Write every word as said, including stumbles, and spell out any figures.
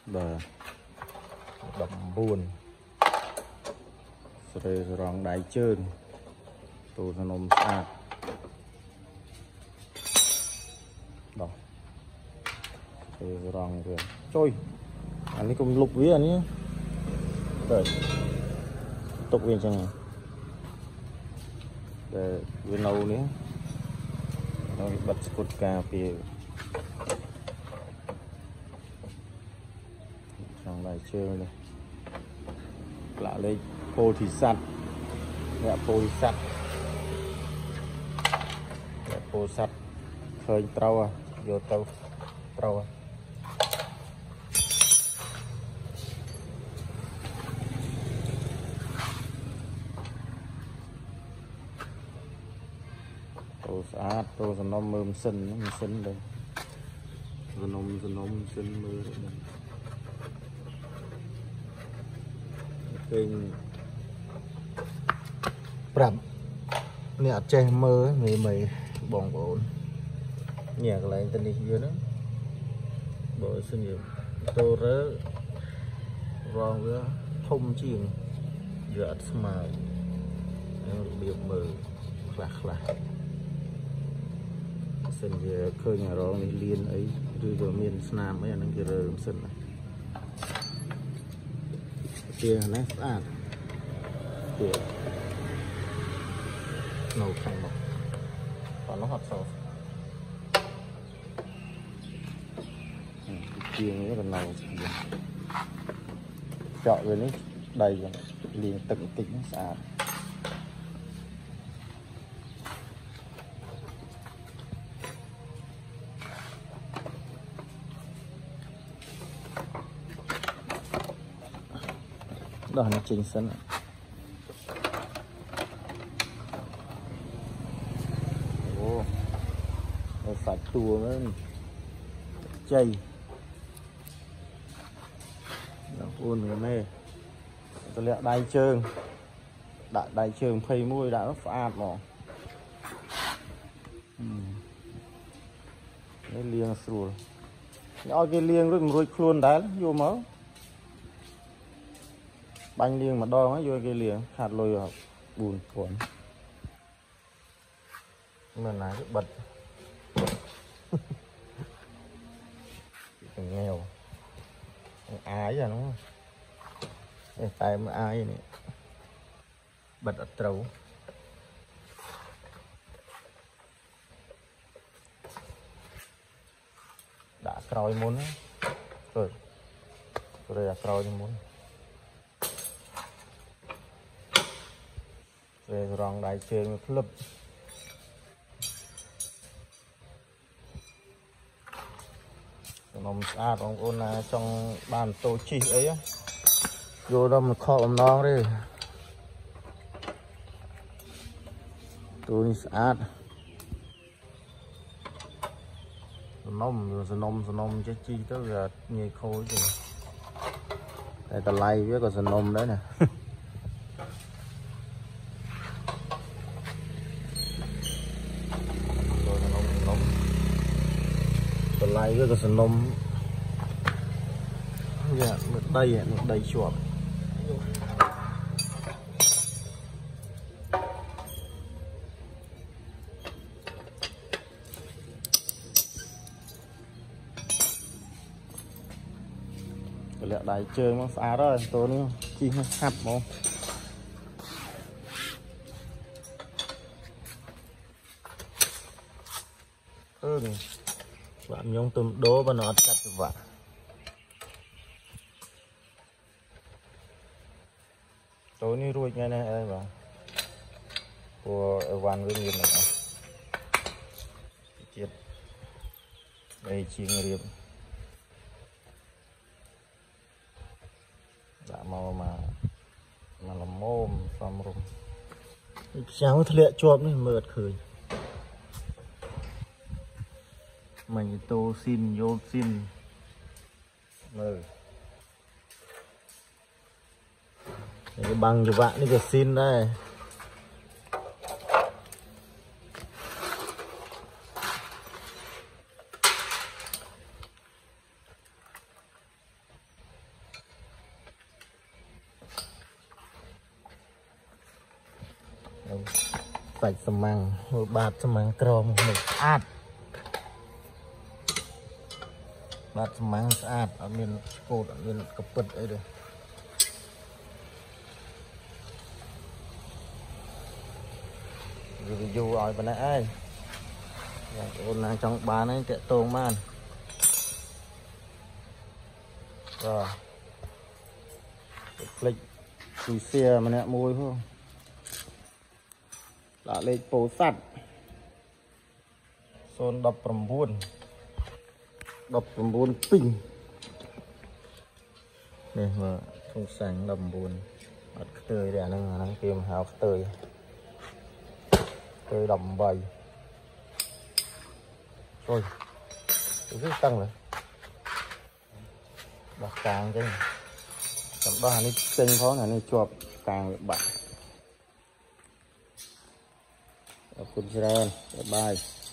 và đậm buồn rồi rong đáy trơn tôi nó nôm sạch đó rồi rong rồi trôi anh ấy cũng lục với anh ấy rồi tục viên chẳng để viên nâu nữa nó bật cột cà phê trong này chơi này lạ lấy phô thì sạch mẹ phô thì sạch mẹ phô sạch khơi trâu à vô trâu trâu à tô sát tô cho nó mơm xinh nó xinh đây cho nó cho nó xinh mưa đây kênh bẩm nè che mơ mày mày bỏng ổn nhạc lại tên đi dưới đó bộ xin nhiều tô rớ rong với thông chiền giọt mà biệt mờ lạc lạc xin về khơi nhà rong đi liên ấy rồi rồi miền Nam ấy anh kia rồi xin này kia này à kia nấu thành một còn nó hot sauce kia nữa là nấu chọn rồi đấy đầy rồi liền tận tính sạch đó nó chính sẵn ồ nó phải tua với chay nó ôn người mê tôi lẹ đai trơn đại đai trơn phây môi đã nó phạt mà cái liêng sủa nhỏ cái liêng rồi rồi khuôn đá vô máu bánh liêng mà đo mấy vô cái liêng hạt lôi học buồn cuốn mà nãy cái bật cái nghèo ái ra đúng không cái tay mà ai này bật ở trâu đã còi muốn rồi rồi đã còi muốn về rong đại chơi một lớp nồng xa trong ôn là trong bàn tô chi ấy á vô đó một kho ẩm non đi tôi sát nông rồi nông rồi nông chứ chi tới giờ như khôi chứ đây ta lay với còn nông đấy nè lại với cái nôm dạ một đây một đây chuột lẹ đại chơi mà phá đó tôi nó chi hạt không ừ bạn nhung tôm đố và nó chặt được vậy tối nay ruồi ngay này đây và của van với nghiệp này chết đây chi nghiệp đã mau mà mà làm mồm xong rồi cháu lẹ chuột này mượt khởi mình tô xin vô xin ừ. Cái bằng cho bạn đi cái xin đây sạch sầm măng một bát sầm măng crom một át bát sầm măng át ở miền cột ở miền cặp bật ấy đây review rồi bên này ai ôn là trong bán ấy tệ tôm man rồi lịch cùi xe mà nè môi không đã lên phố sắt son đập bầm buồn đập bầm buồn pin này mà không sành đầm buồn ở tươi để năng năng kiếm hào tươi tươi đầm bầy rồi rất tăng rồi đặt càng cái này tầm ba này tinh khó này này chuột càng bạn. Phun ra bye bye.